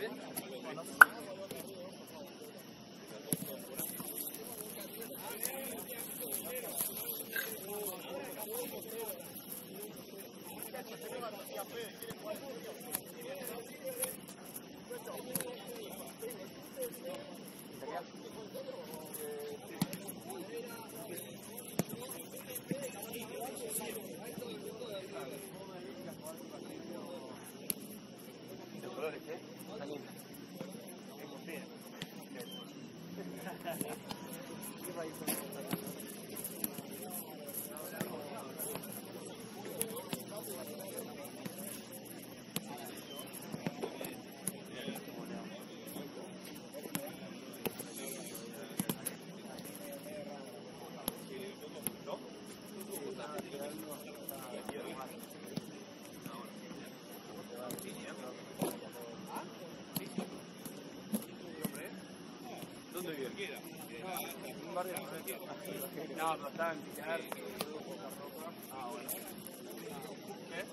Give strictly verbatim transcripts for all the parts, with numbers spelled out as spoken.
¿Dónde vive? Un barrio de no, pero está en Pilar. Ah, bueno. ¿Qué?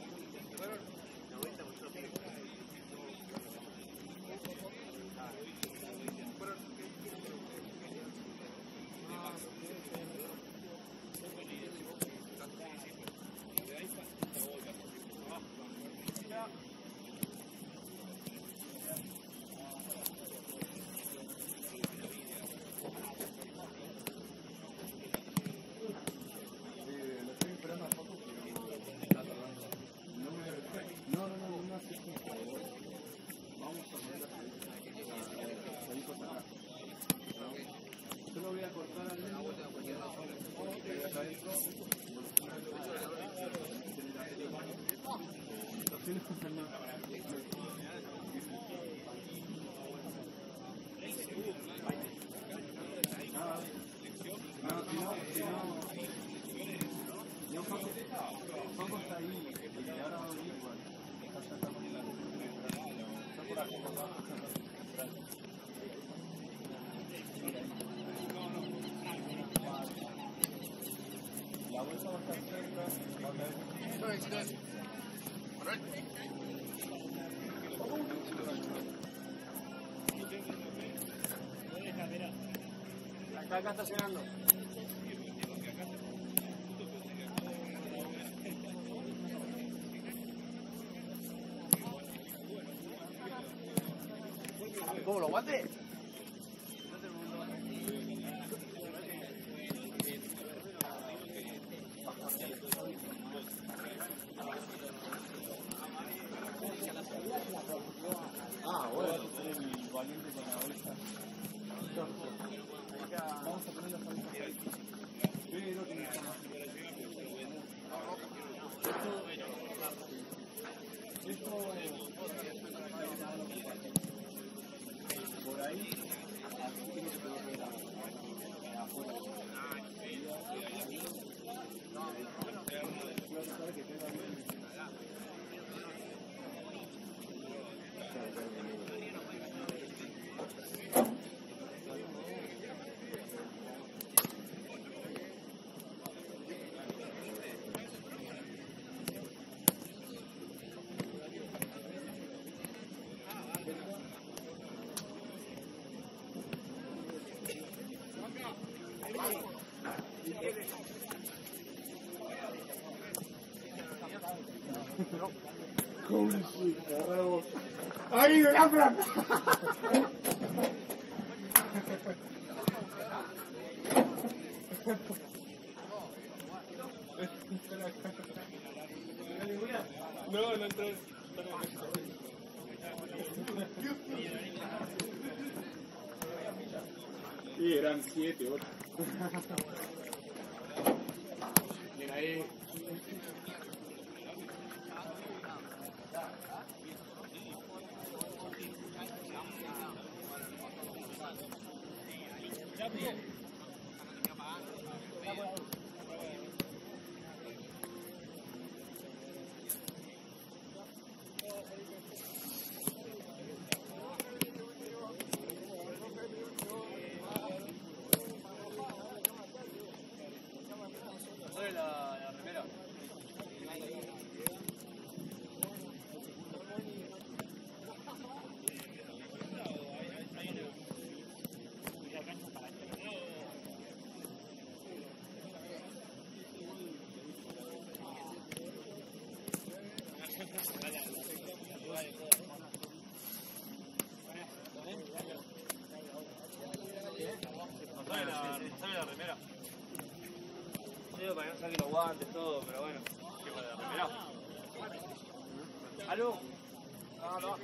Acá, acá estacionando. ¿Cómo lo guante? Ah, bueno, el valiente con la bolsa. Vamos a poner las bolsas ahí. Sí, no tiene nada más. Esto, por ahí, así tiene que ver afuera. ¡Ay, me la plata! No, no entré. Sí, eran siete, ocho. Mira ahí. saque los guantes, todo, pero bueno. ¿Qué pasa? Primero. ¿Aló? No, no.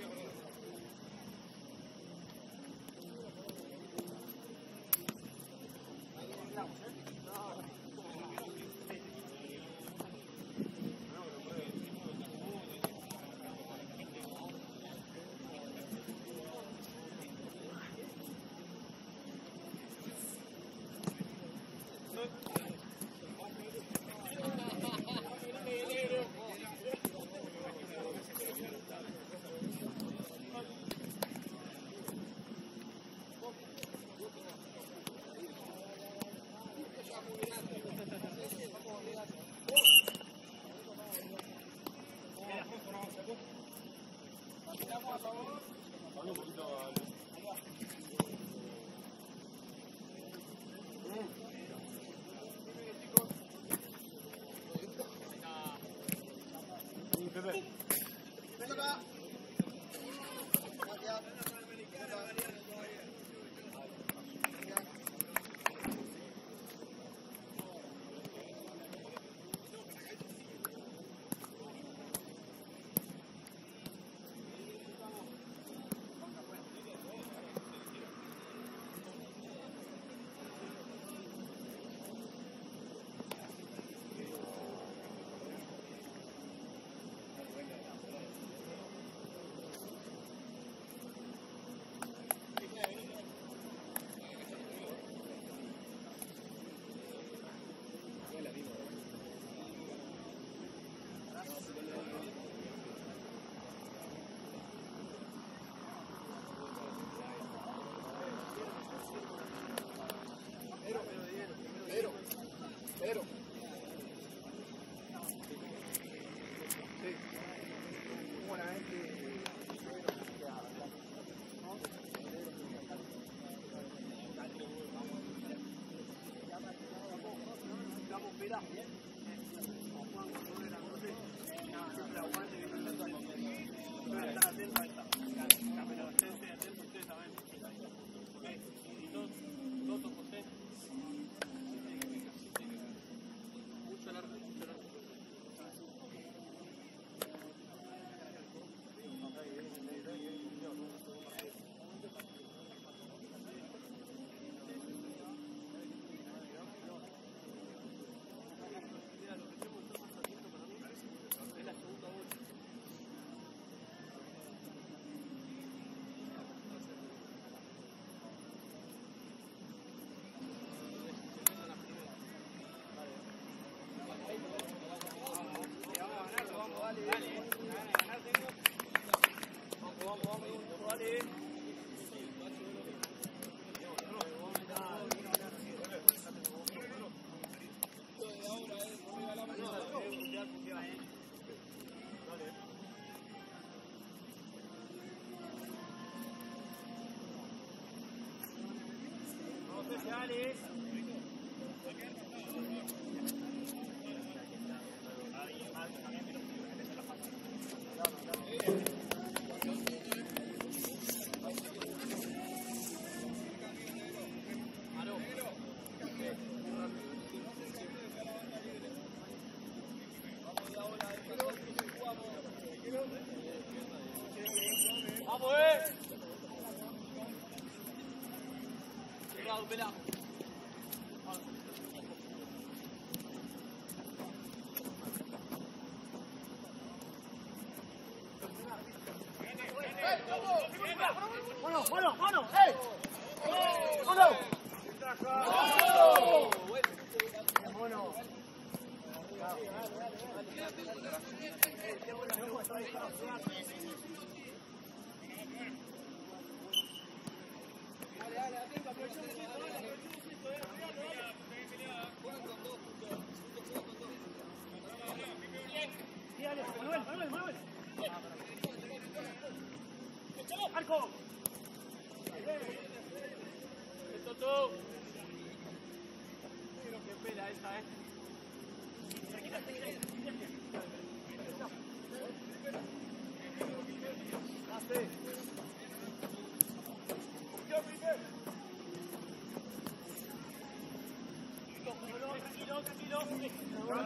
Dale. Vamos, eh. Pelado, pelado. Bueno, bueno, bueno, ¡eh! ¡Bueno! ¡Bueno! Manuel, Manuel, Manuel. ¡Arco! Esto todo. Pero qué pela esa, eh. Hace. Tranquilo, tranquilo, tranquilo.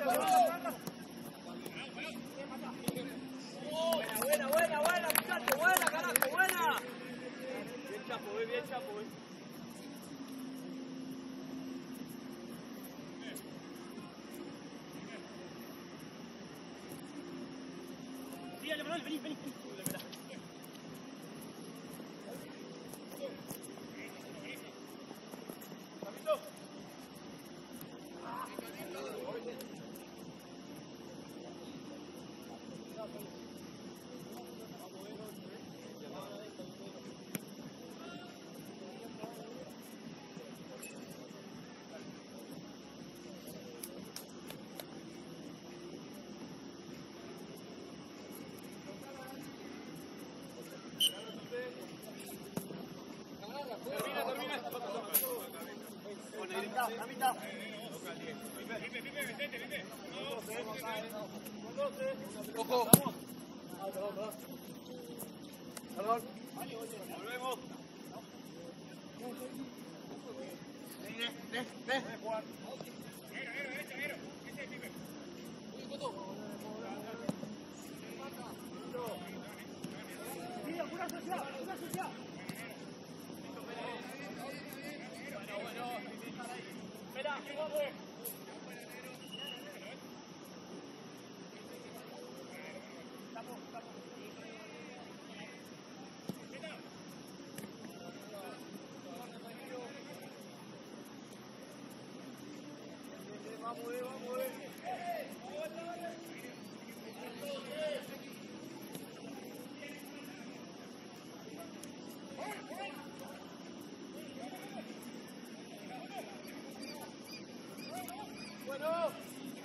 Dale, Chapo, eh. Sí, dale, Manuel, vení, vení. La mitad. Ojo. Perdón. Volvemos. Ve, ve, ve. Mira, pura social, pura social. Espera, que vamos. Estamos, estamos. Vamos, eh, vamos, eh. Bueno.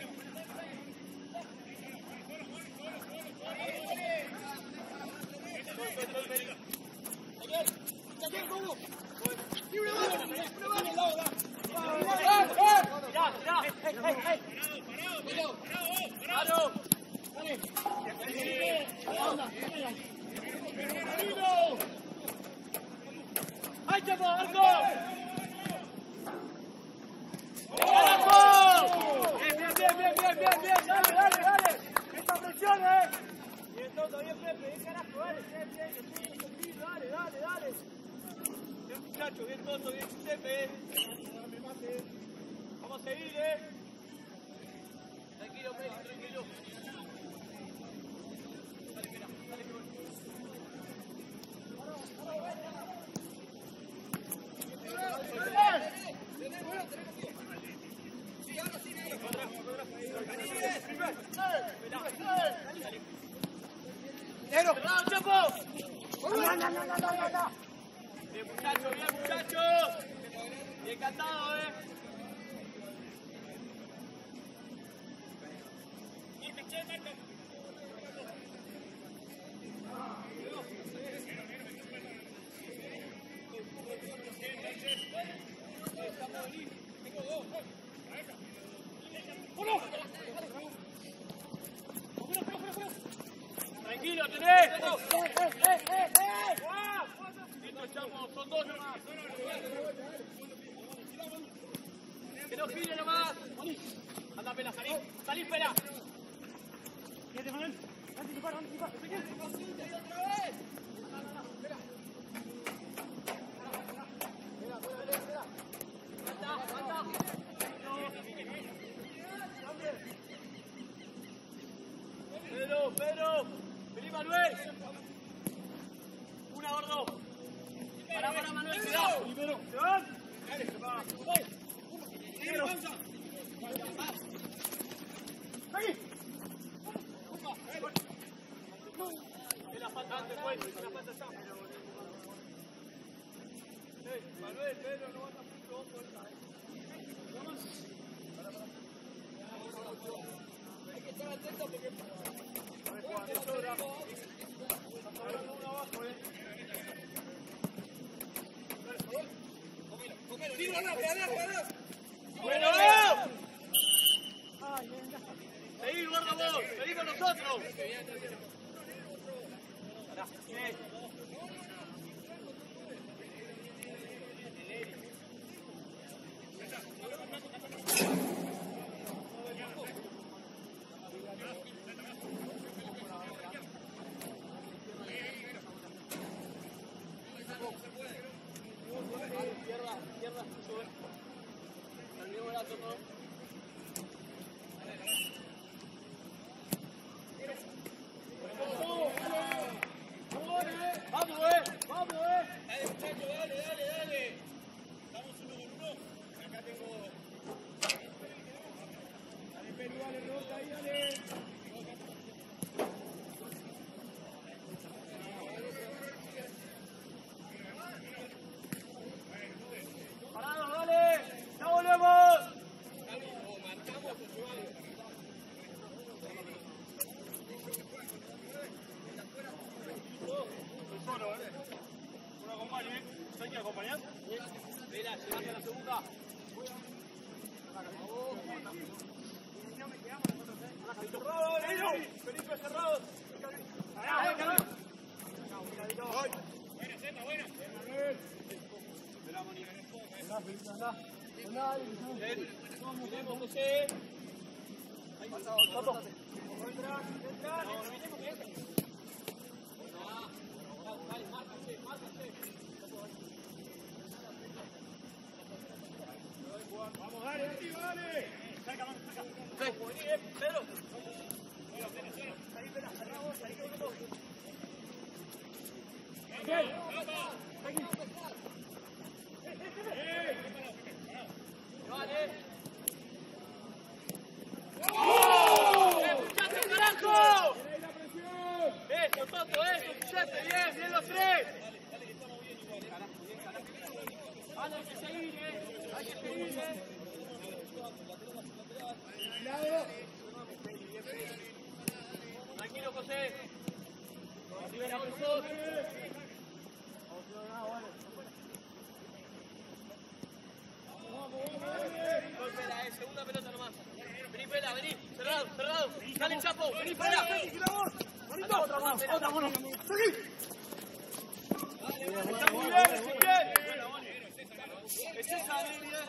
Mirá, mirá. Hey, hey, hey. Parado. Dale. ¡Ay, Chapo, Arco! Bien, bien, bien, bien, bien, bien, bien, dale, dale, dale. Esta presión, eh. Bien, todo bien, Pepe, bien, carajo, dale, bien, bien, bien, dale, dale, dale. Bien, muchacho, bien, todo bien, Pepe. Vamos a seguir, eh. Tranquilo, Pepe, tranquilo. Dale, espera, dale, que voy. ¡Negro! ¡Bravo, Chapo! ¡No, no, no, no, no, no! Bien, muchacho, bien, muchacho. Bien cantado, eh. Tranquilo, tenés. ¡Eh, eh, eh, eh, eh! Listo, Chapo, son dos nomás. Que no gire nomás. Anda, pena, salí. Salí, espera. Quédate, Manuel. Anticipar, anticipar. ¡Otra vez! Espera. Pedro, Pedro, vení Manuel. Una, gordo. Pará, pará, Manuel, cuidado. Primero. ¿Se van? Dale, se va. Primero. Aquí. Es la falta antes, pues. Es la falta ya. Manuel, Pedro, no vas a hacer todo por esa. Hay que estar atento porque... ¡Bueno! ¡Seguí, guarda vos! ¡Seguí con nosotros! Vamos, eh, vamos, eh. Dale, muchacho, dale, dale, dale. Estamos uno con uno. Acá tengo. Dale, Perú, dale, rebota ahí, dale. Parado, dale. Ya volvemos. O marcamos o llevamos. Solo, ¿eh? Uno acompañe, ¿eh? ¿Hay que acompañar? Mira, llegate a la segunda. Cerrado, Nino. Felipe cerrado. Pará, venga, venga. Buena, Zeta, buena. Esperamos nivel. Andá, Felipe, andá. Andá, Tenemos José. ahí pasado, Toto. Entra, entra. Vamos, dale, activo, dale. Saca, mano, saca. Vení, eh, Pedro. Salí, pela, cerramos, salí, que uno, dos. Seguí. Vale. ¡Oh! ¡Eh, muchachos, carajo! Eso, Toto, eso, escuchaste, bien, bien los tres. Vale, hay que seguir, eh. Hay que seguir, eh. Tranquilo, José. Libera los dos. Golpela, eh, segunda pelota nomás. Vení, Pela, vení. Cerrado, cerrado. Dale, Chapo, vení, Pela. Bonito. Otra mano, otra mano. Seguí. Está muy bien, Ezequiel. Es esa, Lidia.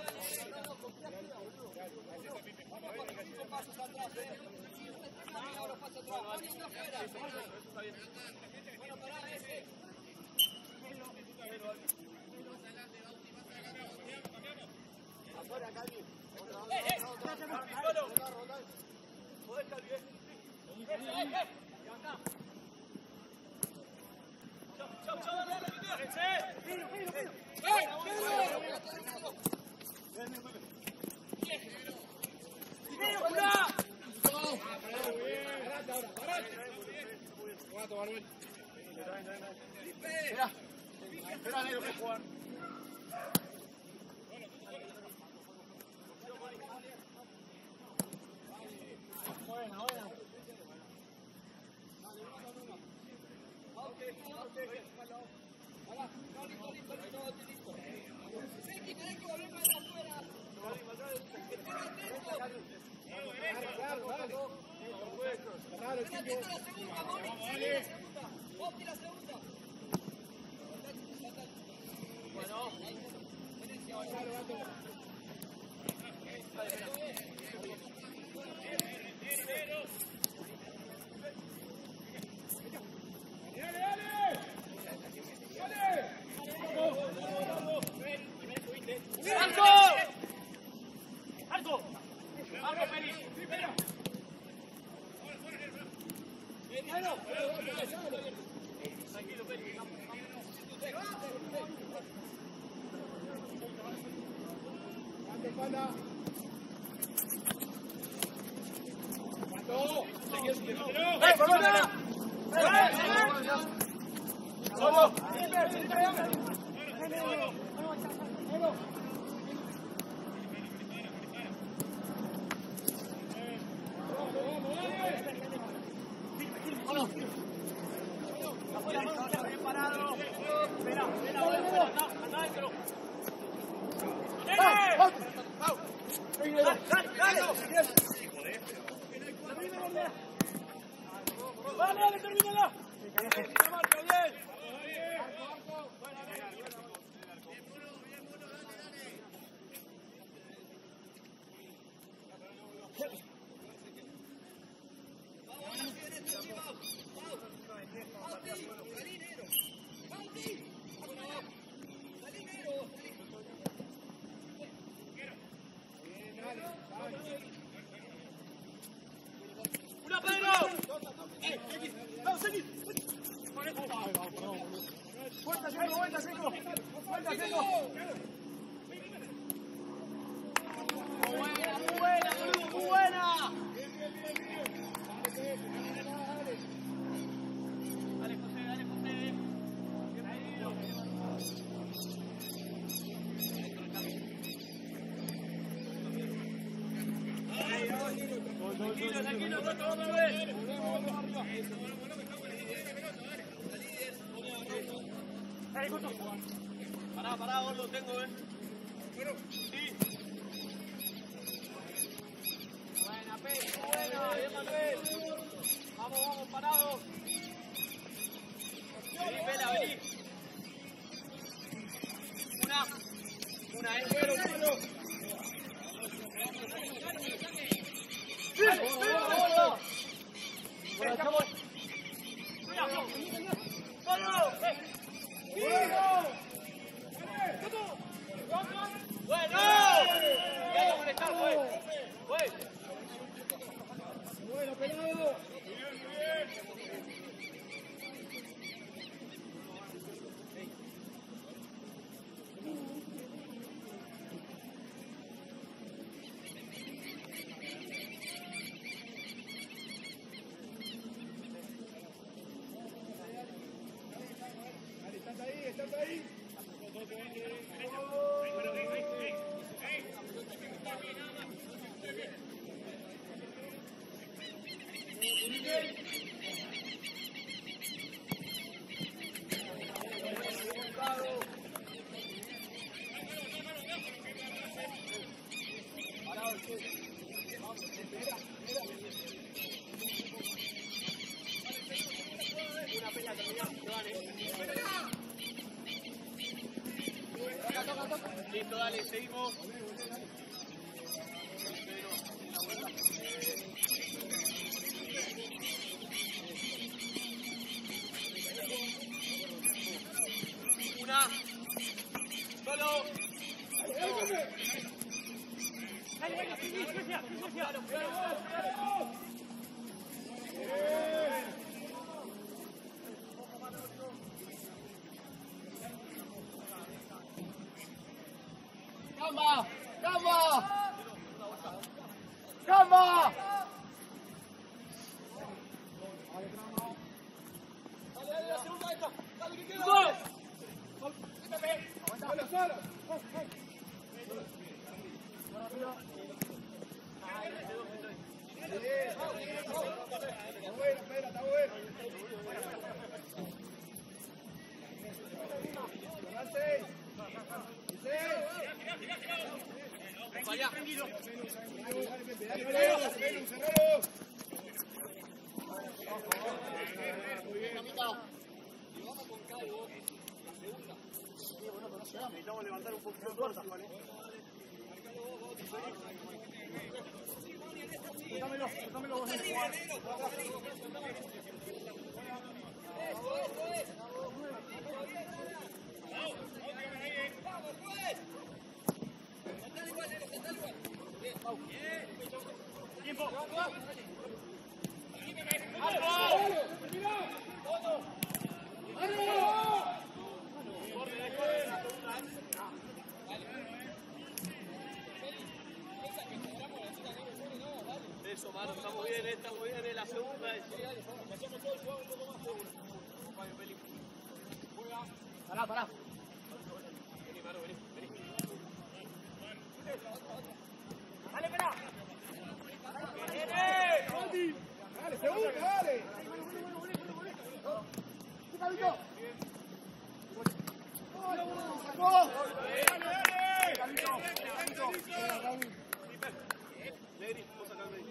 Afuera, Cali. ¡Eh, eh! ¡Solo! ¡Joder, Cali, eh! ¡Eh, eh, eh! ¡Levantá! ¡Chau, chau, chau! ¡Dale, dale, dale! ¡Eh! ¡Pino, pino, pino! ¡Eh! ¡Pino, curá! Espera, espera, negro, que jugar. Buena, buena. Vale, dale, termínala. Marca bien. vuelta, Seco, vuelta, Seco. Vuelta, Seco. Muy buena, muy buena, boludo, muy buena. Dale, José, dale, José. Tranquilo, tranquilo, Toto, vamos a ver. Dale, Coto. Pará, pará, vos lo tengo, eh. Bueno, sí. Buena, Pecho, buena, bien, Manuel. Vamos, vamos, parados. Vení, Pela, vení. Una. Una, eh. Bueno, bueno. ¡Sí! ¡Vamos! ¡Vamos! ¡Bueno! ¡Ya lo molestar, güey! ¡Güey! ¡Bueno, pelado! Estás ahí, estás ahí. Una pela terminada, que vale. Listo, dale, seguimos. Una. Solo. Dale, dale, sí, sí, sí, sí. ¡Camba! ¡Camba! ¡Camba! Dale, dale, la segunda esta. Dale, que queda. ¡Gol! ¡Solo, solo! Está bueno, espera, está bueno. Avance. Vaya. Necesitamos levantar un poquito fuerza. Dámelo, dámelo vos. Tiempo. Eso, mano, estamos bien, estamos bien en la segunda. Hacemos todo el juego un poco más seguro. Pará, pará. Vení, mano, vení, vení. Dale, Pela. Viene. Dale, segunda, dale. ¿Qué cabito? ¡Sacó! Negri, vos acá, Negri.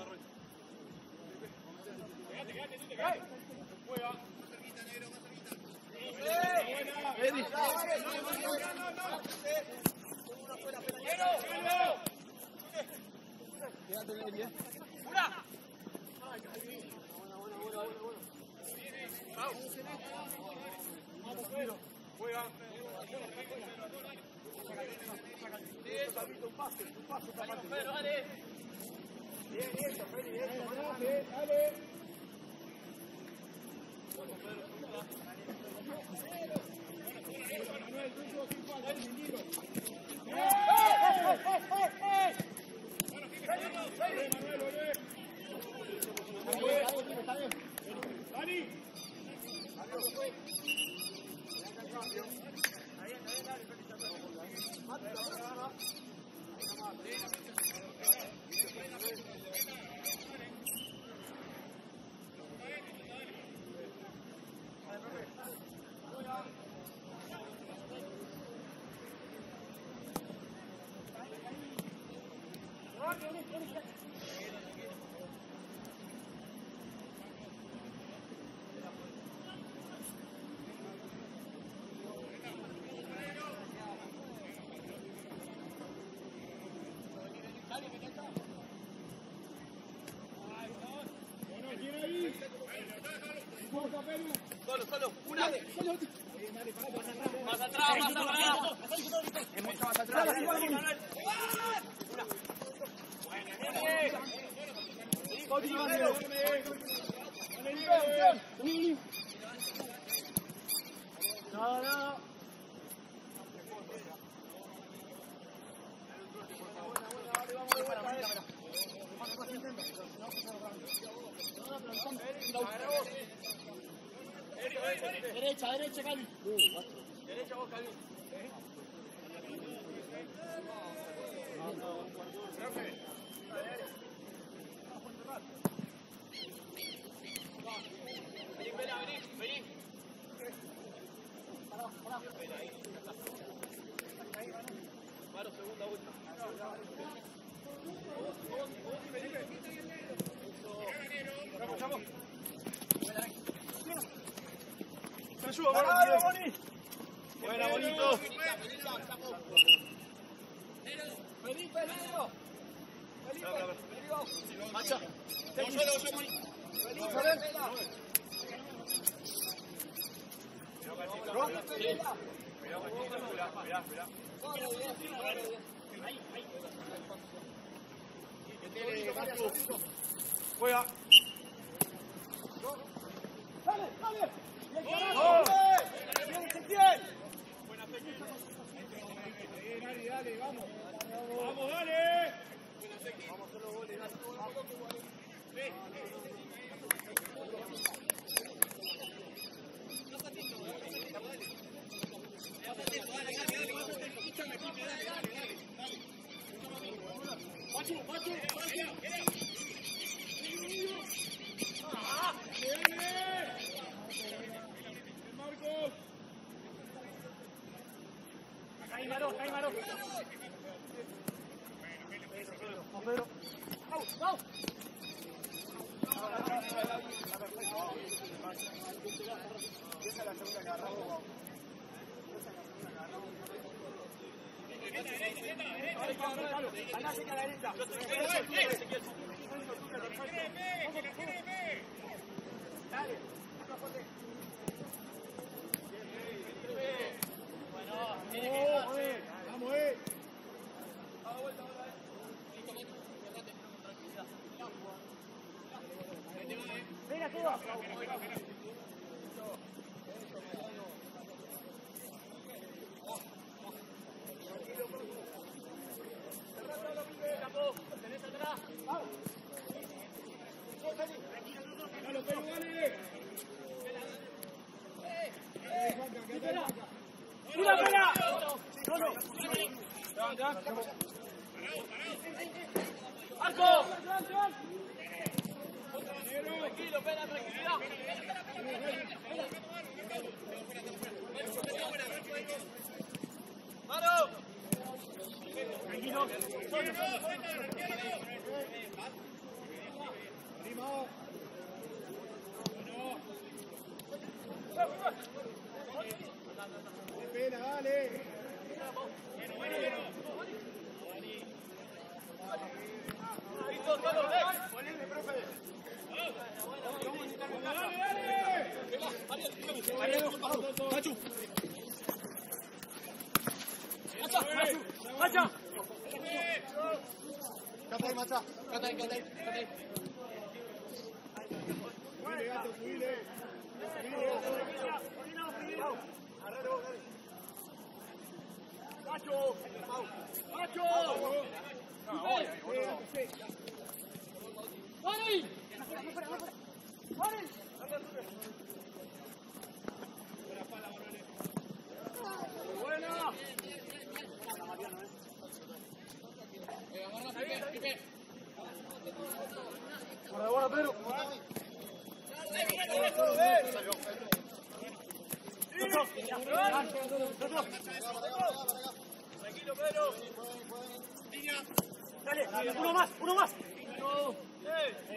Quédate, quédate, tú te caes. Juega. Más cerquita, negro, más cerquita. Negri. No, no, no. Una fuera, negro. Quédate, Negri, eh. ¡Una! Buena, buena, buena, buena, buena. Vamos. Vamos, Pedro. Juega. Un paso, un paso, Pedro, dale. Bien, eso, Feli, eso, dale, dale. Vamos, Pedro, Solo, solo, una. Más atrás, más atrás. Es mucho más atrás. No, no. Derecha, derecha, Cali. Derecha vos, Cali. Vení, vení, vení. Pará, pará. Paro, segunda vuelta. Vamos, vamos. ¡Me ayuda, Boni! ¡Buena, bonito! ¡Felipe, Negro! ¡Felipe, Negro! ¡Macha! ¡Felipe, Negro! Mirá, mirá. Juega. ¡Dale, dale! ¡Oh! ¡Bien, Ezequiel! Buena técnica. Dale, dale, vamos. ¡Vamos, dale! Buena técnica. Vamos, solo goles, dale. ¡Pachu, Pachu! Acá hay Maro, acá hay Maro. Pedro. ¡Vamos, vamos! Esa es la segunda que agarramos. Acá se queda a la derecha. Dale. Bueno, tiene que ir. Vamos, eh. Vamos, vuelta, vuelta. Venga, Cuba. ¿Tenés atrás? Vamos. Dale, pero dale. ¡Mira, mira! ¡No, no! ¡Arco! Tranquilo, espera, tranquilidad. ¡Maro! Tranquilo. ¡Animado! Espera, dale. Listo, solo, eh. Ponele, profe. Dale, dale. Machu. Macha, Macha. Cata ahí, Macha. Cata ahí, cata ahí, cata ahí. Subile, gato, subile. ¡Macho! ¡Macho! ¡Vale! ¡Vale! ¡Buena! ¡Buena, buena, Pedro! Tranquilo, Pedro. Dale, uno más, uno más. No. Eh.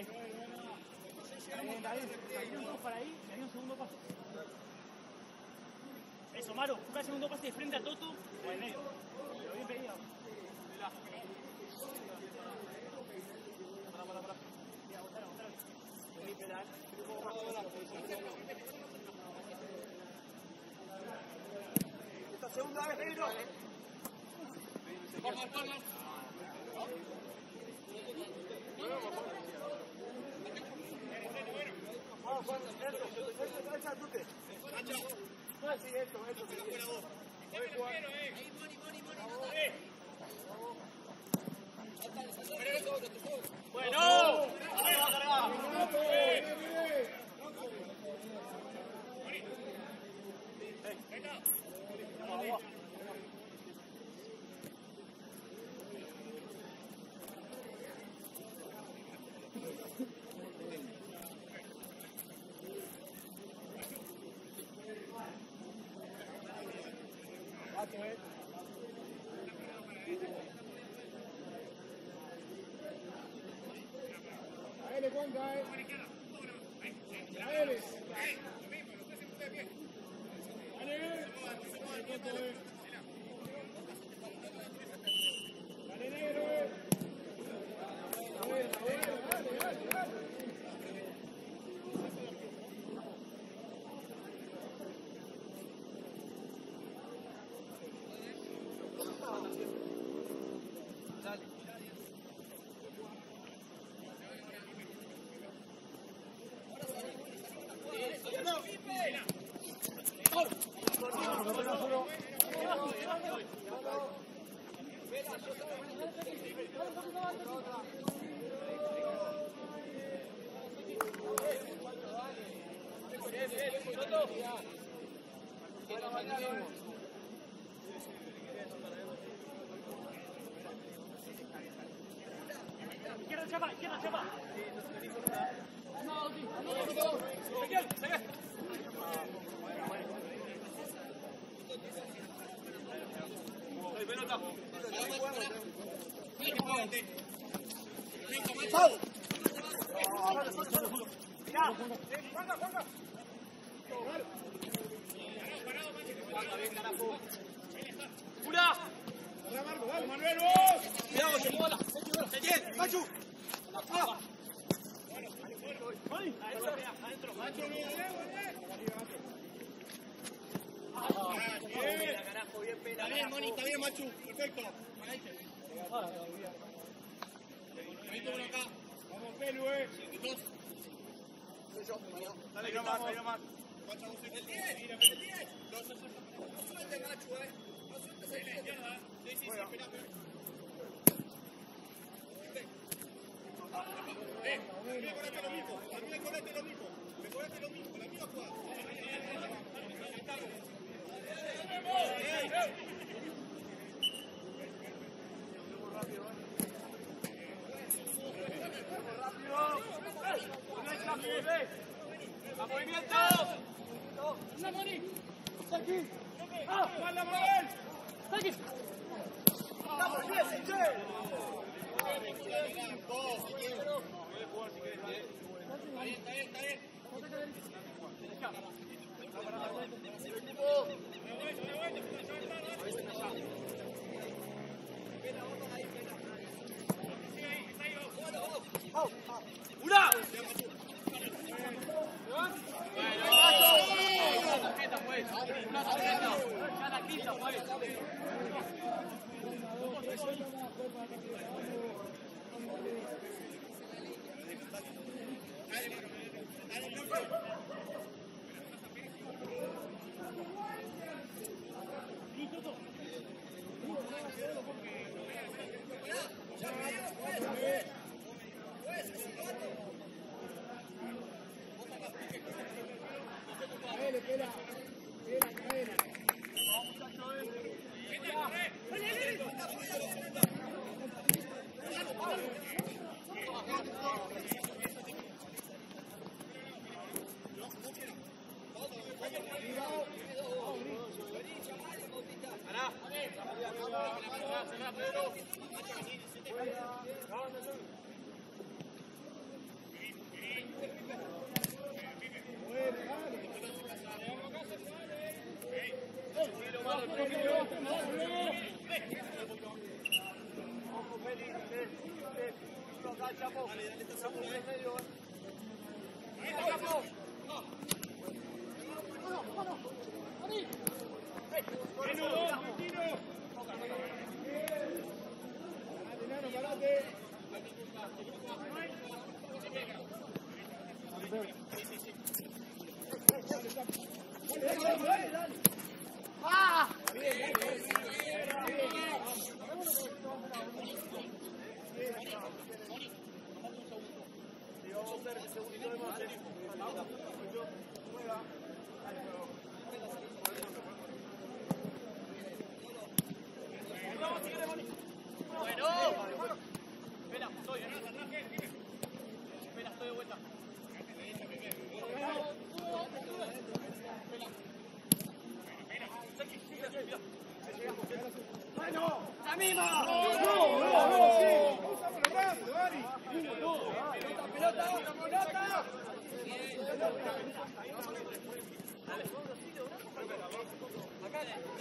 Hay un dos para ahí y hay un segundo pase. Eso, Maro, busca el segundo pase de frente a Toto o en medio. Lo bien pedido. Esta segunda vez, negro. Vamos, vamos. Vamos, Juan, eso, eso, esa tute. Sí, eso, eso. Bueno. Dale, Juan, dale. Dale. Dale, negro. Dale, dale, dale, dale. Izquierda, chapa, izquierda, chapa. Dale, Manuel, vos. Cuidado, se mola. Etienne, Machu. Adentro, Machu. Está bien, Moni, está bien, Machu. Perfecto. Ahí uno acá. Vamos, Pelu, eh. Dos. Dale, nomás, dale nomás. El diez. El diez. No suelte, Machu, eh. No sueltes ahí la izquierda. Sí, sí, sí, espera, espera. Eh, mejorate lo mismo. A mí mejorate lo mismo. Mejorate lo mismo. La misma jugada. ¡A movimiento! ¡Una, Moni! ¡Está aquí! ¡Ah! ¡Manda, Manuel! ¡Está aquí! ¡Vamos, Jesse, che! Está bien, está bien, está bien. ¡Una! Una tarjeta, ya la quita, pues. Pela, pela. Pela, cadena. Ojo, Feli, eh, eh, uno acá, Chapo. Chapo, en medio, eh. Ahí, Chapo. ¡Ah! Bueno, espera, estoy, espera, estoy de vuelta. ¡Bueno! ¡La misma! ¡No, no, no! ¡Sí! ¡Usamos los brazos, Dani! ¡Pelota, pelota, pelota! Acá,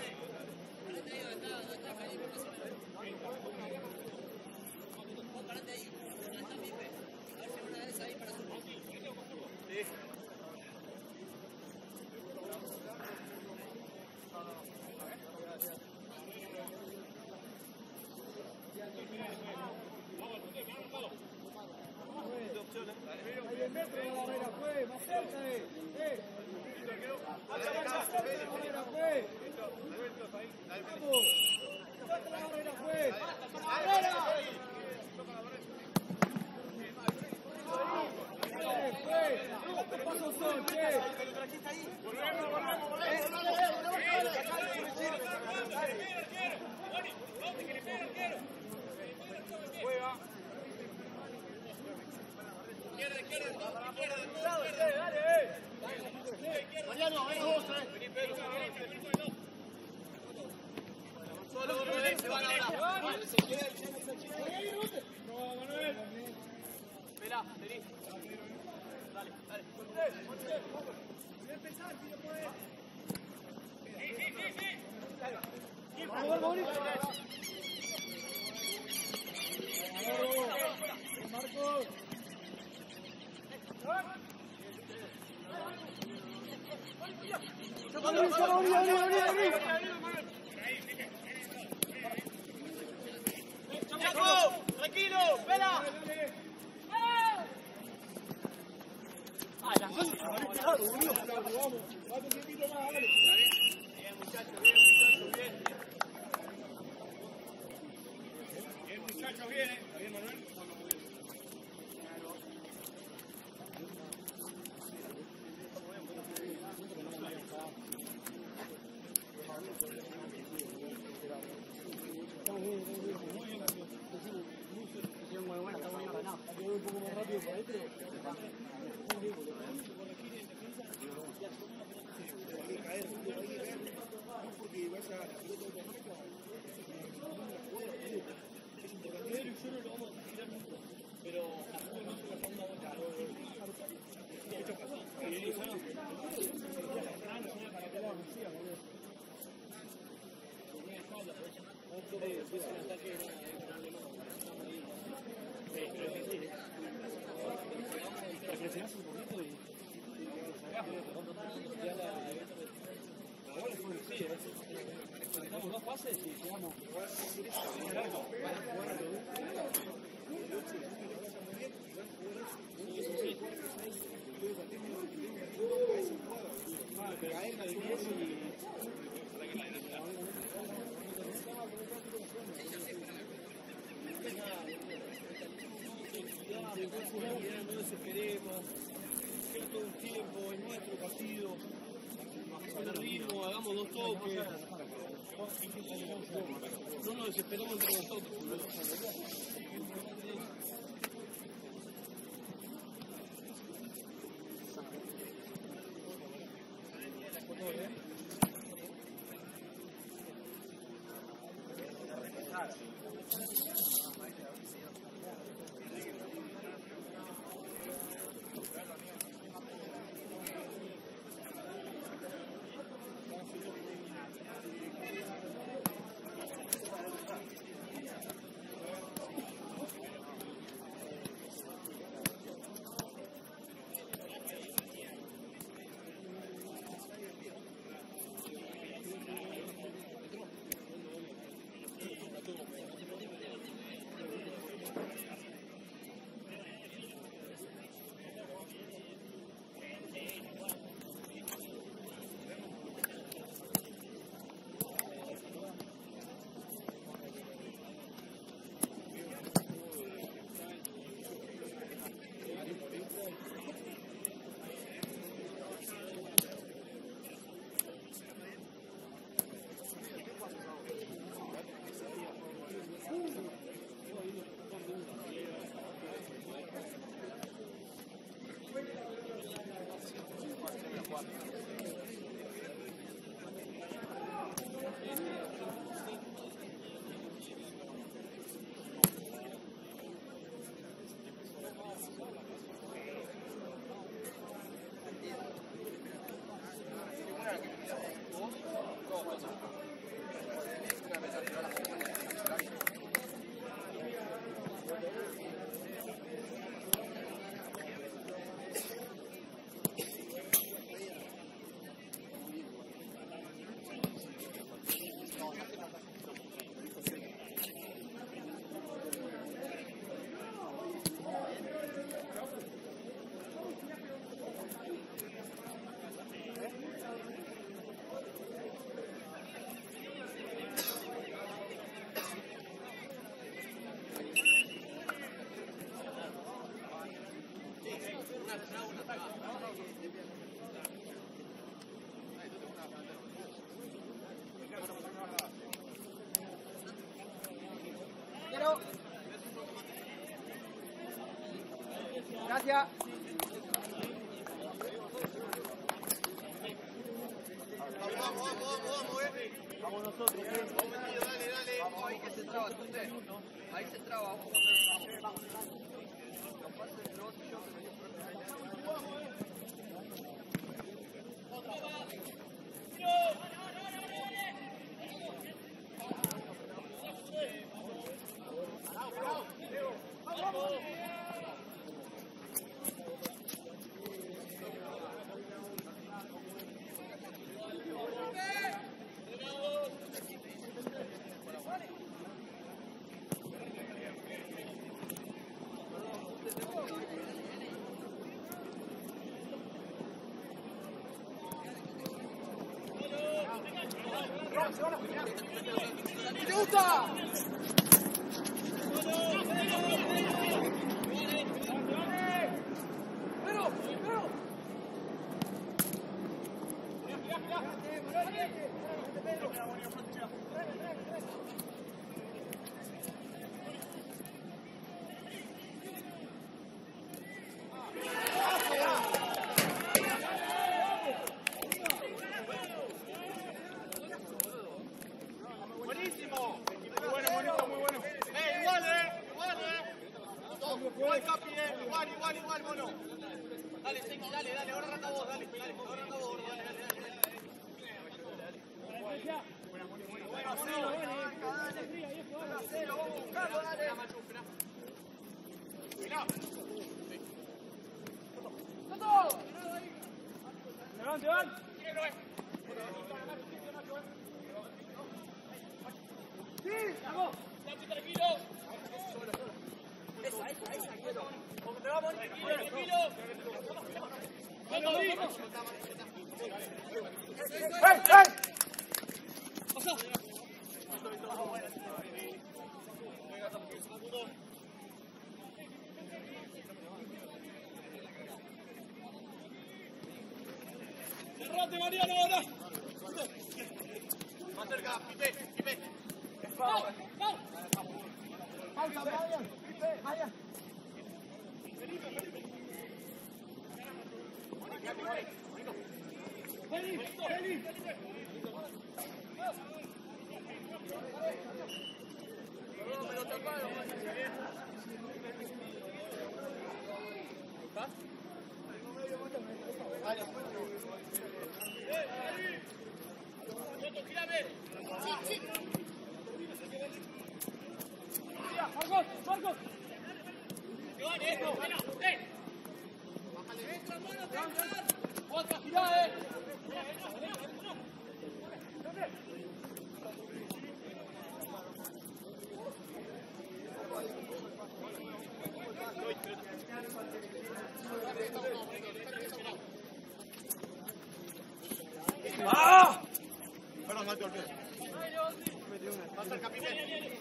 Mariano, ven vos, eh. Vení, Pedro. Solo, Rubén, se van ahora. No, Manuel. Esperá, vení. Dale, dale. Voy a empezar, si no podés. Sí, sí, sí, sí. Vamos, vamos, vamos. Marcos. Chaco, tranquilo, espera. Ay, la concha, me he pegado, boludo. Vamos, vamos un tiempito más, dale. Bien, muchachos, bien, muchachos, bien. Bien, muchachos, bien, eh. Bien, Manuel. Un poco más rápido por ahí, pero... porque vaya a la pelota automática, es intercambiadero y solo lo vamos a tirar mucho, pero a fútbol no se lo ponga a botar. Presionás un poquito y... Ahora fue sí, conectamos dos pases y llegamos. Caer al diez y... No desesperemos, queda todo el tiempo, es nuestro partido, con el ritmo, hagamos dos toques, no nos desesperamos entre nosotros. allá. Vamos, vamos, vamos, vamos, eh. Vamos nosotros. Vamos metido, dale, dale. Vamos, ahí que se traba, ¿entendés? Ahí se traba, vamos. Vamos. ¡Me gusta! ¡Pero! ¡Pero! Buenísimo. Muy bueno, bonito, muy bueno. Eh, igual, eh. Igual, eh. Igual, Capi, eh. Igual, igual, igual, mono. Dale, Seki, dale, dale. Ahora arranca vos, dale. Dale, ahora arranca vos, dale, dale, dale. Bueno, hacelo, dale. Hacelo, vamos buscando, dale. Mirá. ¡Levante, van! ¡Sí! ¡Vamos! Tranquilo. Esa, esa, esa, quiero. Te vamos, tranquilo. ¡Vamos, vamos! ¡Ey, ey! ¡Cerrate, Mariano, ahora! Más cerca, Pipe, Pipe. ¡Vamos! ¡Vamos! ¡Pausa, Marian! ¡Marian! ¡Feliz! ¡Feliz! Me lo taparon. ¡Marcos! ¡Marcos! ¡Otra girada, eh! ¡Ah! Perdón, Mateo, olvidé. Más cerca, Pipe.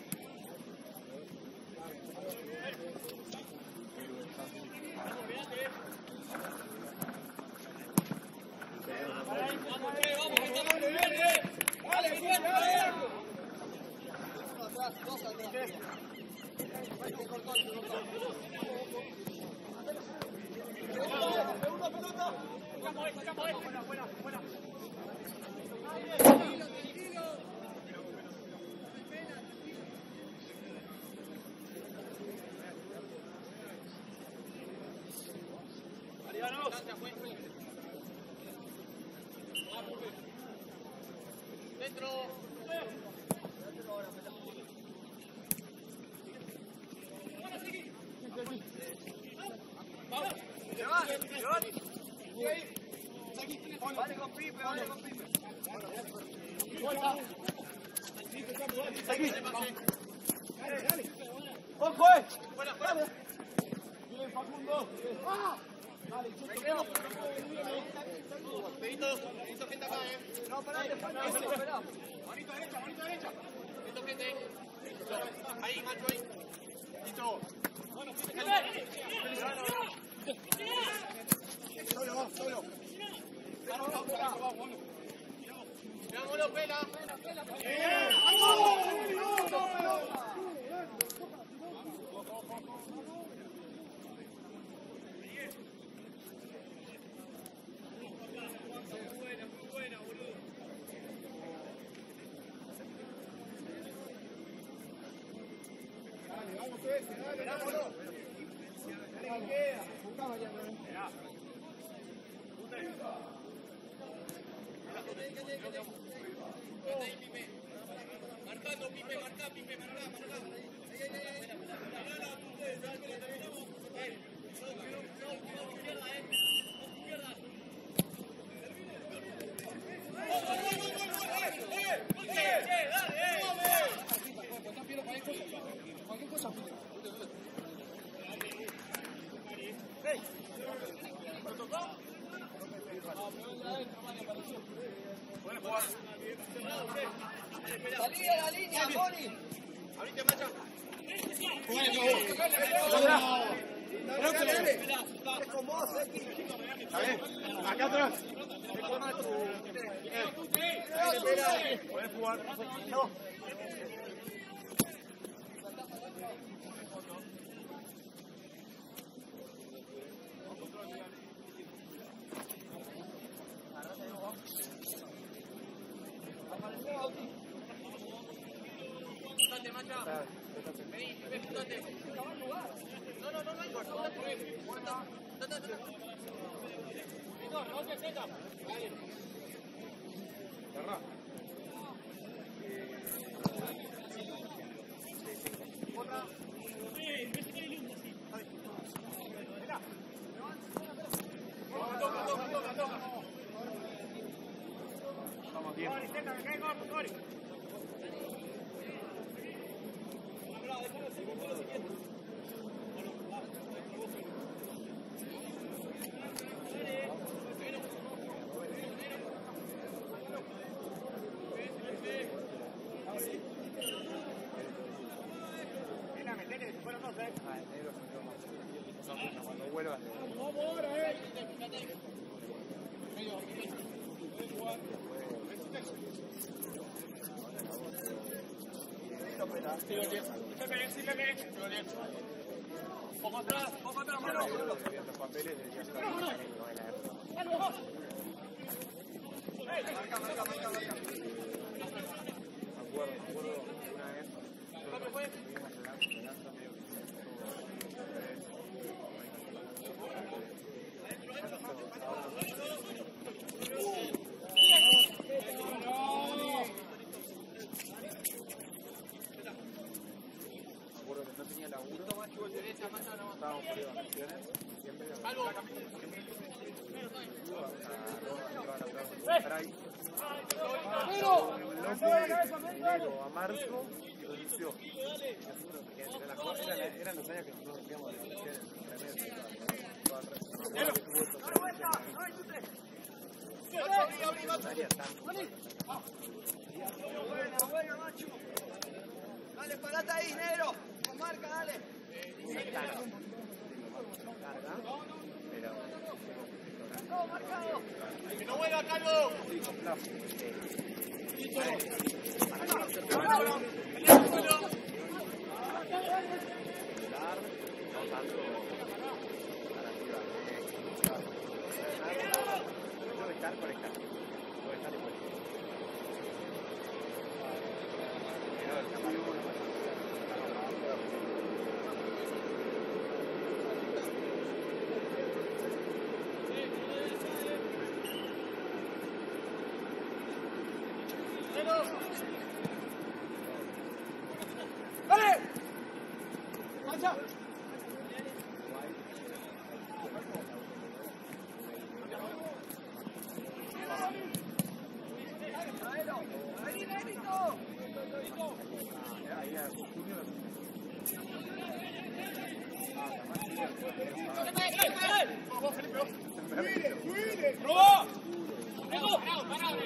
Dentro. Vale con Pipe, vale con Pipe. Aquí. Dale, dale. ¡Ojo, eh! Fuera, fuera. Bien, Facundo. ¡Ah! Dale, yo te creo. Pedito, pedito gente acá, eh. No, pará, pará, esperá. Manito derecha, manito derecha. Pedito gente. Ahí, macho, ahí. Listo. Solo, solo. Veámoslo, pela. ese, dale, vámonos. Dale que queda. Buscaba ya, ¿no? Marcando, Pipe, marca, Pipe, marca, marca. Cualquier cosa. Salí de la línea, Moni. Ahorita, macho. Acá atrás. Puedes jugar. No. Juntate, macho. Vení, Pipe, juntate. No, no, no, no hay guarda. Guarda. No, no te seca. Vale. Cerrá. Otra. Sí, me sigue lindo, sí. Venga. Toca, toca, toca, toca. Estamos bien. Cori, seca, me cae corto, Cori. Cuando vuelvas. Vamos ahora, eh. Poco atrás, poco atrás, mano. Los papeles de marca, marca, marca, marca. Me acuerdo, me acuerdo una vez. No tenía laburo, estábamos por vacaciones, siempre iba a a marzo y renunció. Eran los años que nosotros hacíamos de vacaciones. Dale, parate ahí, negro. Marca, dale. No, marcado. Que no vuelva, Calvo. ¡Dale! ¡Mancha! ¡Vení, negrito! ¡Cuide, cuide! ¡Probó! ¡Vengo! ¡Parado, parado!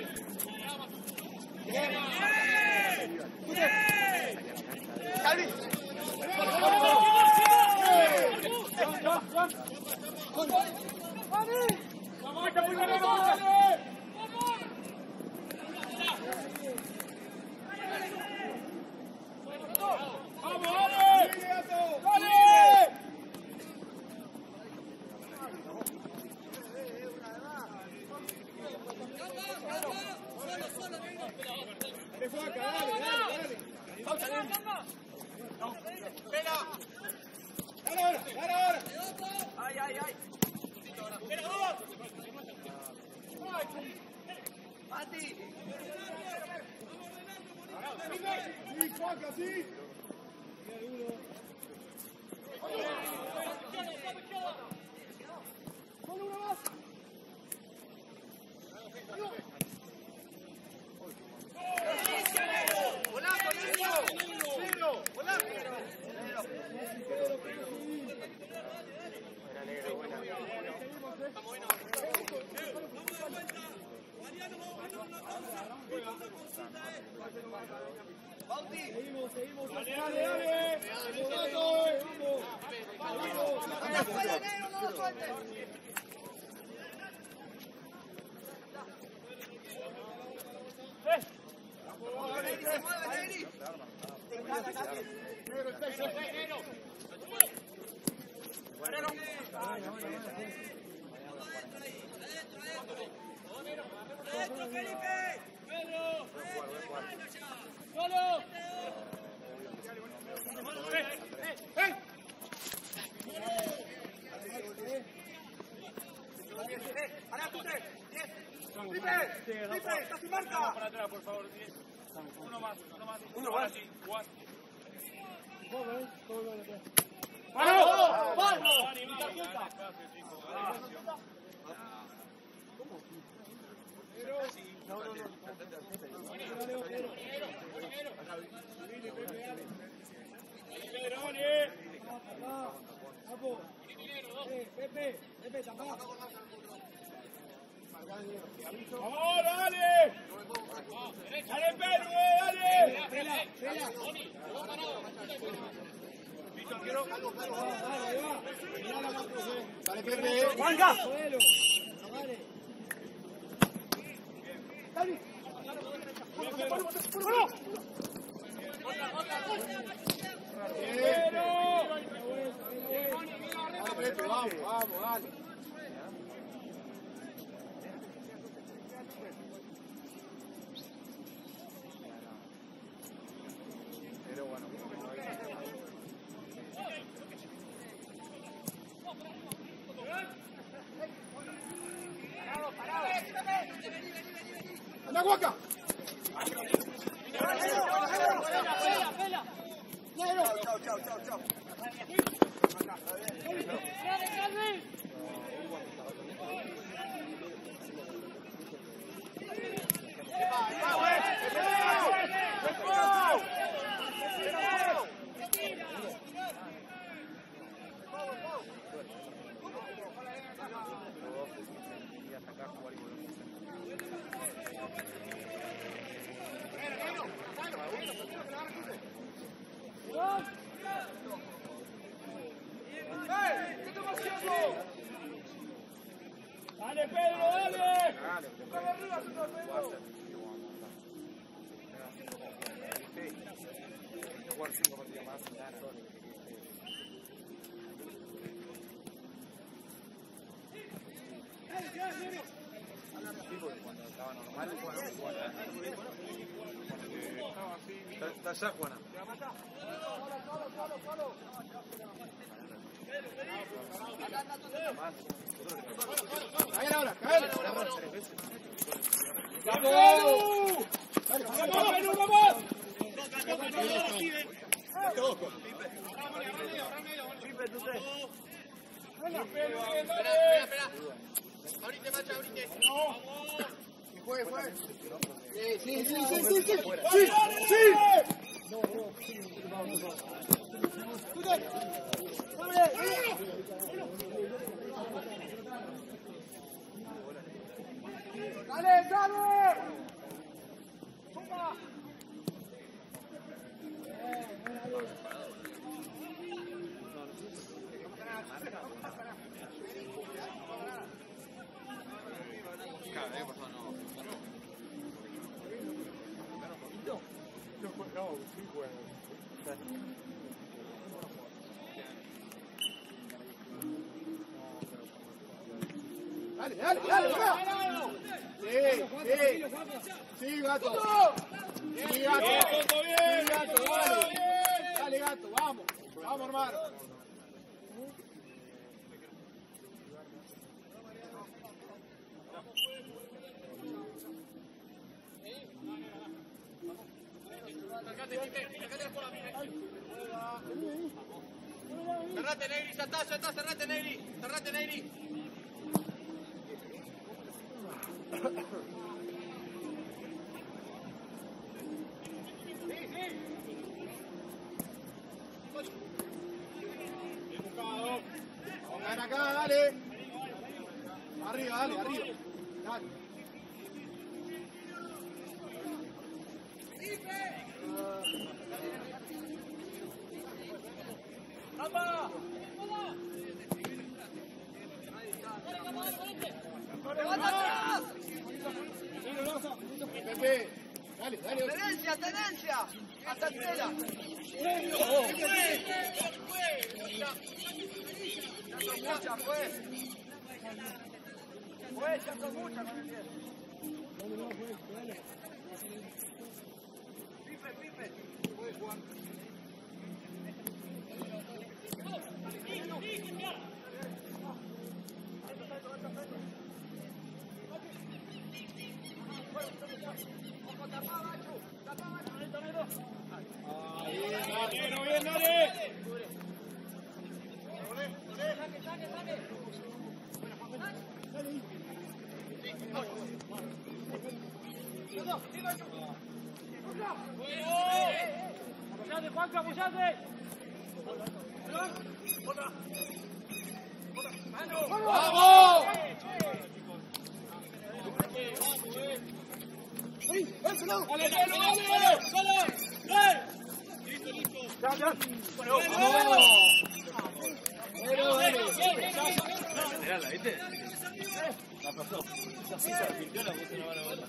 ¡Calvi! Pega. Dale ahora, dale ahora. Ay, ay, ay. Pega, vamos. Mati. Sí, Juanca, sí. Solo una más. Volá, Cornelio. Volá. Bauti. Seguimos, seguimos. Dale, dale, dale. Vamos. ¡Anda fuera, negro! ¡No lo sueltes! ¡Negri, se mueve, Negri! ¡Adentro, Felipe! ¡Pedro! ¡Solo! ¡Felipe! ¡Felipe! ¡Estás sin marca! Para atrás, por favor. Uno más, uno más. Uno más. Sí, Juan. ¡Vamos! ¡Vamos! No, no, no. Pepe, Pepe, tapá. ¡Vamos, dale! ¡Dale, Pedro, dale! ¡Pela, pela! Víctor, quiero... ¡Dale, Pepe! ¡Juanca! ¡Dale! Vamos, vamos, dale. Pero bueno, ¡anda, Guaca! Chao, chao, chao, chao. ¡Dale, Pedro, dale! ¡Buscalo arriba, Pedro! Jugar cinco partidos más. Cuando estaba normal, bueno, Juana. Está allá, Juana. ¡Cállate ahora! ¡Cállate! ¡Vamos! ¡Vamos, Perú, vamos! Espera, espera, espera. Abrite, macho, abrite. Que juegue, juegue. Sí, sí, sí, sí, sí, sí. Sí, sí. ¡Dale, dale! ¡Suma! Dale, dale, dale, dale. Sí, sí. Sí, gato. Sí, gato. Sí, gato, dale. Dale, gato, Acercate, Pipe, acercate por la mía. Cerrate, Negri, ya está, ya está, cerrate, Negri. Cerrate, Negri. Ven acá, dale. Arriba, dale, arriba. Dale. ¡Vamos! Pepe, dale, dale. Tenencia, tenencia. Hasta entera. Ya son muchas, pues. Pues, ya son muchas con el diez. Pipe, Pipe. Puedes jugar. Bien, bien, dale. ¡Apoyate, Juanjo, apoyate! ¡Vamos! ¡Dale, dale, dale! ¡Ya, ya! Pero, dale. Mirala, ¿viste? La pasó. Esa sí se arrepintió, la puso en la bala bola.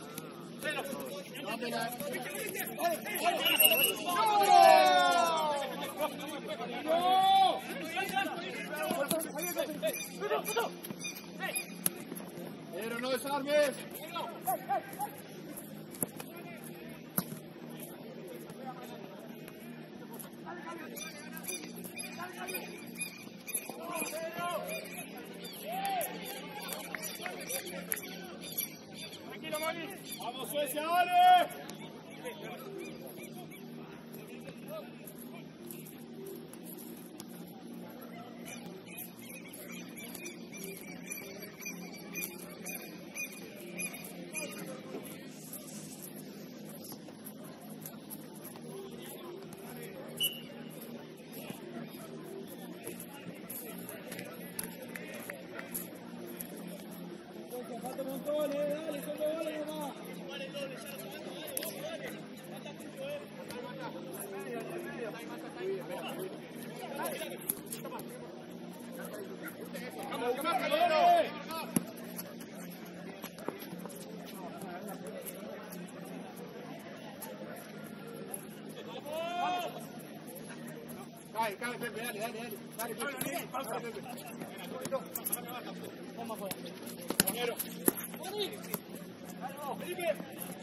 Pero no desarmes. Tranquilo, Moni. Vamos, Suecia, dale. Falta un montón, eh, dale, son dos goles nomás. Cae, cae, Pepe, dale, dale, dale. Dale, Pepe. Dale, Pepe. Vamos afuera. Romero. Felipe.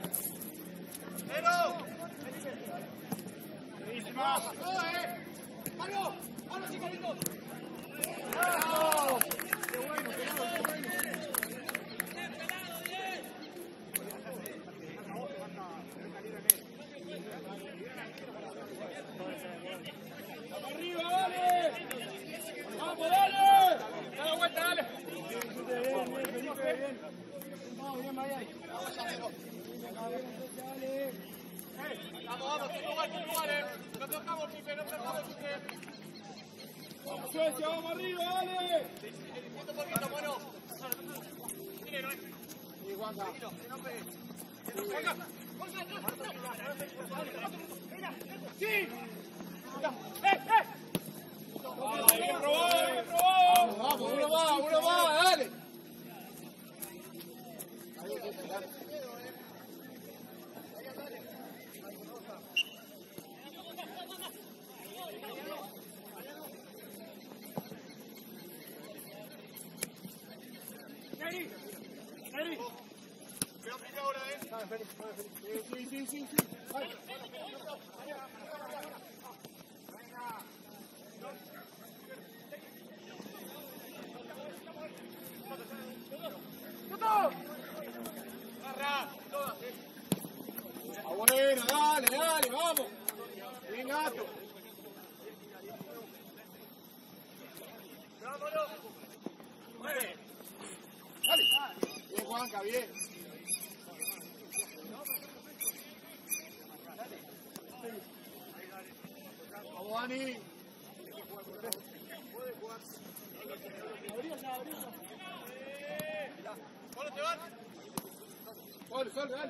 ¡Pero! Buenísima. ¡No, eh! ¡Palo! ¡Palo, chicalitos! ¡Vamos! ¡Qué bueno, qué bueno, qué bueno! ¡Vamos arriba, dale! ¡Vamos, dale! ¡Da la vuelta, dale! Bien, bien, Felipe, bien. Vamos, bien, María. Vamos, vamos, sin lugar, sin lugar, eh. No tocamos, Pipe, no tocamos, Pipe. Vamos, Suecia, vamos arriba, dale. Siento poquito, bueno. Sí, Juanca. ¡Sí! ¡Eh, eh! Bien robado, bien robado. Vamos, vamos, uno más, uno más, dale. Neri, Neri. Cuidado, Pipe, ahora, eh. Sí, sí, sí, sí. Vale. Agarra, todas, eh. Ah, bueno, dale, dale, vamos. Juanca, bien. Vamos, Dani. Solo te vas. Solo, solo, dale.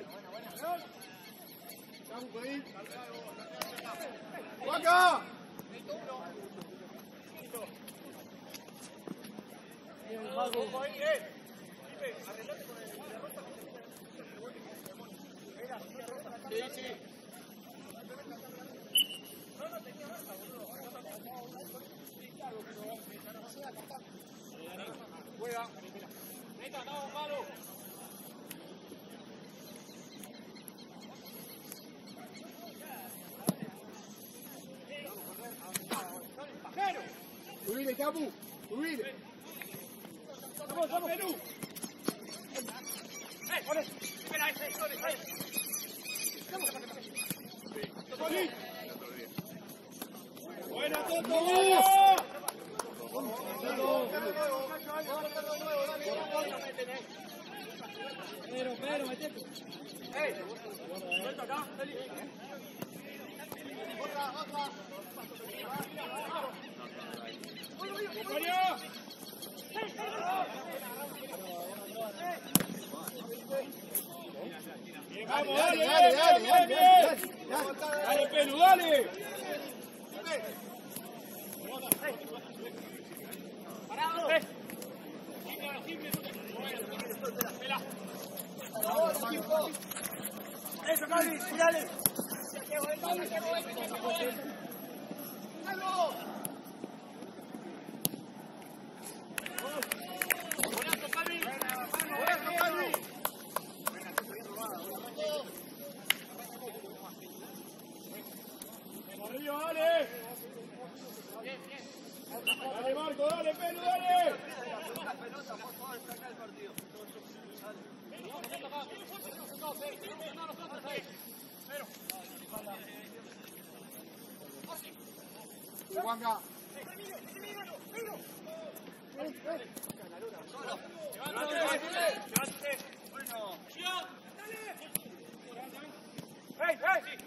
Vamos por ahí. ¡Juanca! Sí, sí. Juega. Neta, estamos malos. Subile, Capu. Subile. Vamos, vamos, Perú. Eh, por eso. Espera, ese, ese, ese. Vamos. Sí. Buena, Toto. Pero, pero, metete. ¡Ey! Suelta acá, Feli. Otra, otra. ¡Mario! Vamos, dale, dale, dale, dale, dale, dale, Pelu, dale. Parado. Eso, Calvi, tirale. Dale, dale, Marco, dale, Pelu, dale. Juanca. ¡Ey, ey!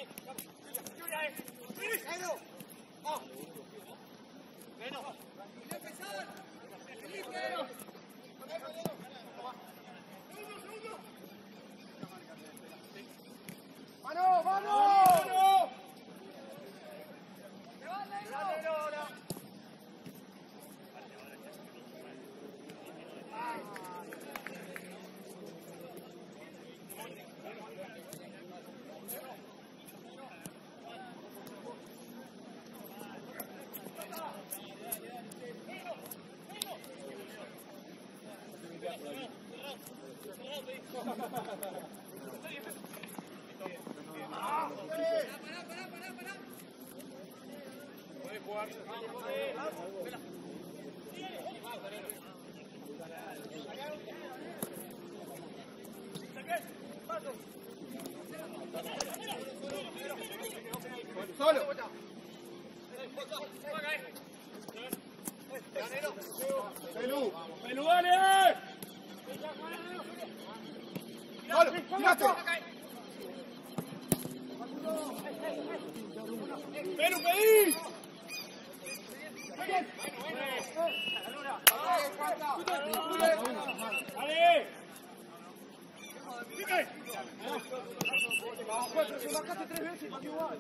¡Mano, mano! Solo. Pelú. ¡Pelu, dale! Solo. Tírate. ¡Pelu, pedí! ¡Dale! ¡Sigue! Se marcaste tres veces, más igual.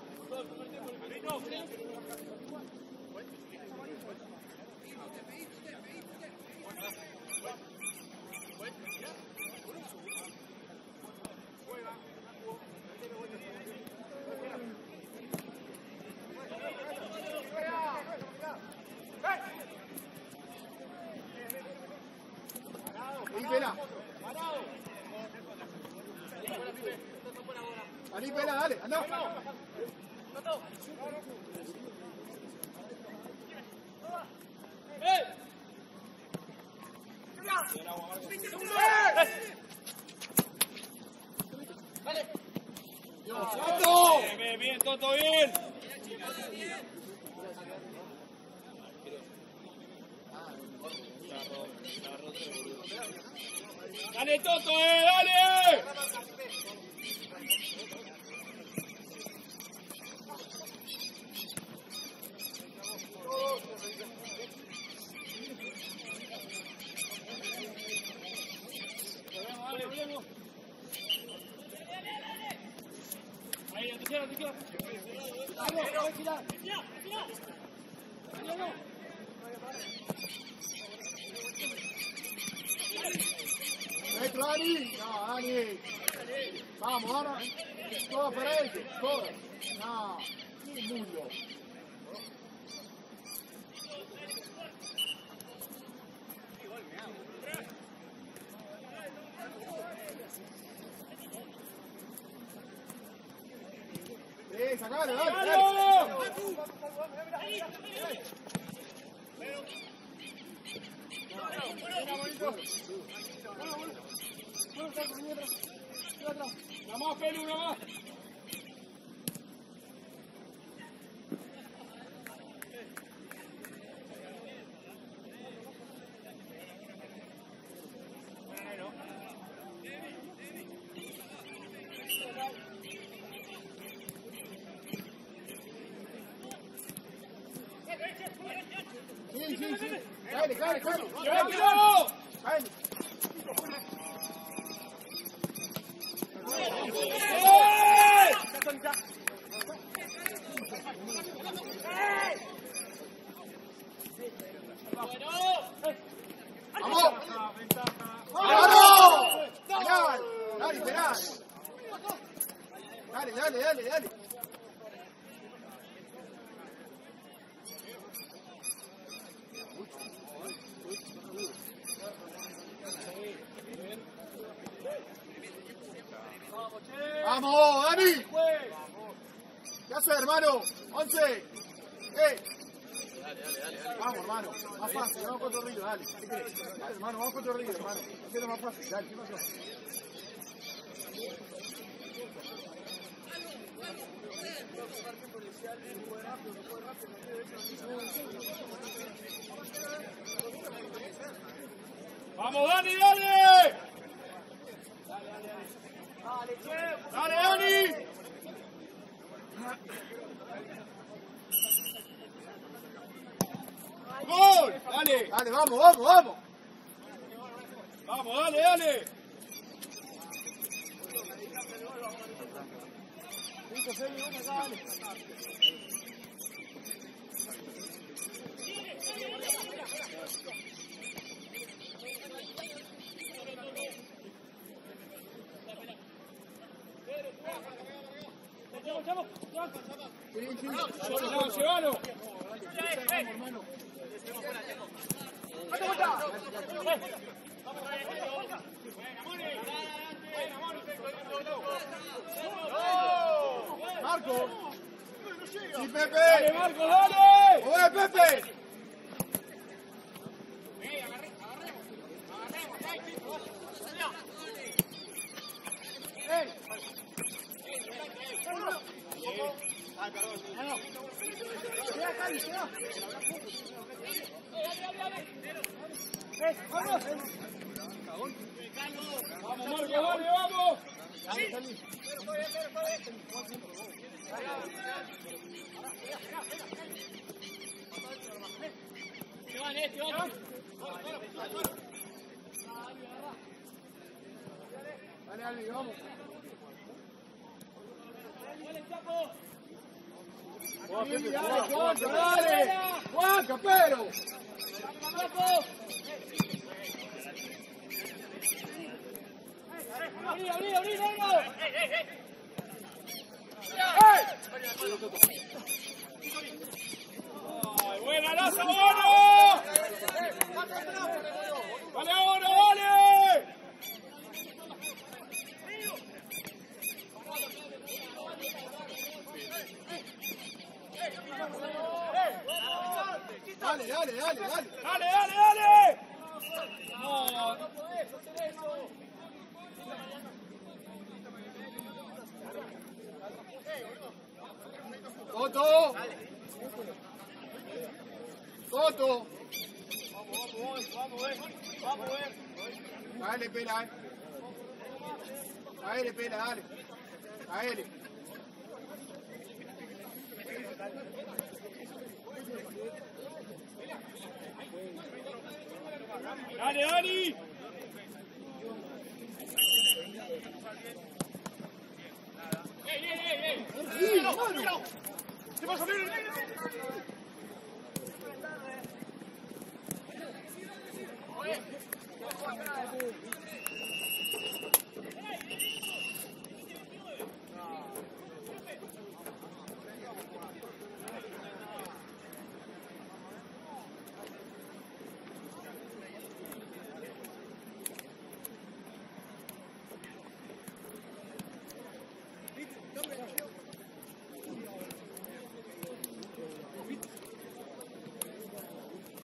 Ahí, pela. Ahí, pela, dale, anda. Bien, bien, bien, Toto, bien. Dale, Toto, eh, dale. Ahí, atención, atención. Dentro, Dani. No, Dani. Vamos, ahora. Todo para ellos, todo. No, qué mundo. Sí, sacalo, dale, dale. Una más, Pelu, una más. Sí, sí, sí. Dale, dale, dale. ¡Llévatelo! Dale. ¡Vamos! ¡Vamos! ¡Penal! ¡Dale, penal! Dale, dale, dale, dale. ¡Vamos, Dani! ¿Qué haces, hermano? ¡Once! ¡Eh! Vamos, hermano. Más fácil, vamos con Torrillo, dale. ¿Qué crees? Dale, hermano, vamos con Torrillo, hermano. Hacerlo más fácil, dale. ¿Qué pasó? ¡Vamos, Dani, dale! ¡Dale, Dani! ¡Gol! ¡Dale! Dale, vamos, vamos, vamos. ¡Vamos, dale, dale! Cinco, seis, ven acá, dale. Sí, sí. ¡Llévalo, llévalo! Marco. Sí, Pepe. ¡Dale, Marcos, dale! ¡Oye, Pepe! ¡Vamos, Marcos, dale, vamos! Dale, dale, vamos. Juanca, dale. Juanca, pero. ¡Abrí, abrí, abrí, vamos! ¡Ay, buena laza, bueno! ¡Dale, ahora, dale! Dale, dale, dale, dale. ¡Dale, dale, dale! No, no podés hacer eso. Toto. Toto. Vamos, eh. Vamos, eh. Dale, pela, eh. Dale, pela, dale. Dale. Dale, Dani. ¡Ey, ey, ey, ey! ¡Cuidado, cuidado! ¿Qué pasa, Miguel?